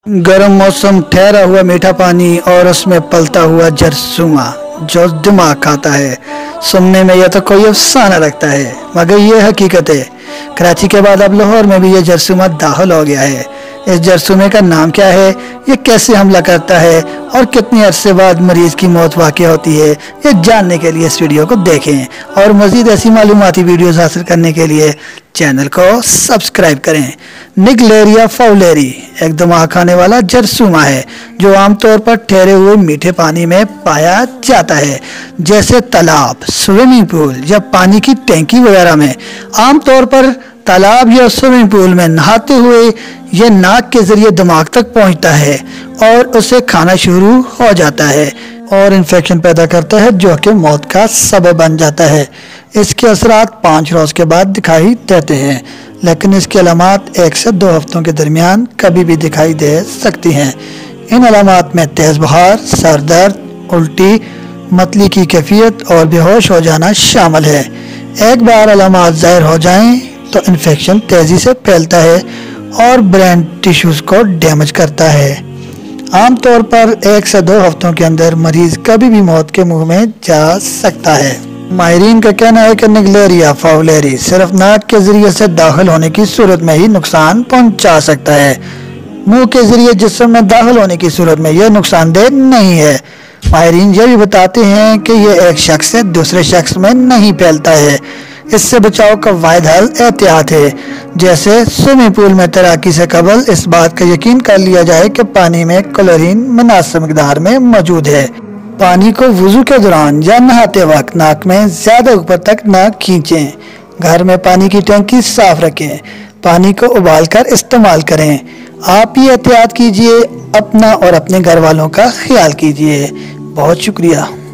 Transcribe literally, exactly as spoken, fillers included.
गर्म मौसम, ठहरा हुआ मीठा पानी और उसमें पलता हुआ जरसूमा जो दिमाग खाता है। सुनने में यह तो कोई अफसाना लगता है, मगर ये हकीकत है। कराची के बाद अब लाहौर में भी ये जरसूमा दाखिल हो गया है। इस जरसूमे का नाम क्या है, ये कैसे हमला करता है और कितने अरसे बाद मरीज की मौत वाक़ होती है, ये जानने के लिए इस वीडियो को देखें और मज़ीद ऐसी मालूमाती वीडियोस हासिल करने के लिए चैनल को सब्सक्राइब करें। निग्लेरिया फाउलेरी एक दिमाग खाने वाला जरसूमा है जो आमतौर पर ठहरे हुए मीठे पानी में पाया जाता है, जैसे तालाब, स्विमिंग पूल या पानी की टैंकी वगैरह में। आमतौर पर तालाब या स्विमिंग पूल में नहाते हुए ये नाक के जरिए दिमाग तक पहुंचता है और उसे खाना शुरू हो जाता है और इन्फेक्शन पैदा करता है जो कि मौत का सबब बन जाता है। इसके असरात पाँच रोज़ के बाद दिखाई देते हैं, लेकिन इसकी अलामात एक से दो हफ्तों के दरमियान कभी भी दिखाई दे सकती हैं। इन अलामात में तेज़ बुखार, सर दर्द, उल्टी, मतली की कैफियत और बेहोश हो जाना शामिल है। एक बार अलामात ज़ाहिर हो जाएं तो इन्फेक्शन तेज़ी से फैलता है और ब्रेन टिश्यूज़ को डैमेज करता है। आमतौर पर एक से दो हफ्तों के अंदर मरीज कभी भी मौत के मुंह में जा सकता है। माहिरीन का कहना है कि निग्लेरिया फाउलेरी सिर्फ नाक के जरिए से दाखिल होने की सूरत में ही नुकसान पहुंचा सकता है। मुंह के जरिए जिस्म में दाखिल होने की सूरत में यह नुकसानदेह नहीं है। माहिरीन यह भी बताते हैं कि यह एक शख्स से दूसरे शख्स में नहीं फैलता है। इससे बचाव का वाहिद हल एहतियात है, जैसे स्विमिंग पूल में तैराकी से कबल इस बात का यकीन कर लिया जाए कि पानी में क्लोरीन मुनासिब मिकदार में मौजूद है। पानी को वुजू के दौरान या नहाते वक्त नाक में ज्यादा ऊपर तक न खींचें। घर में पानी की टंकी साफ रखें। पानी को उबाल कर इस्तेमाल करें। आप ही एहतियात कीजिए, अपना और अपने घर वालों का ख्याल कीजिए। बहुत शुक्रिया।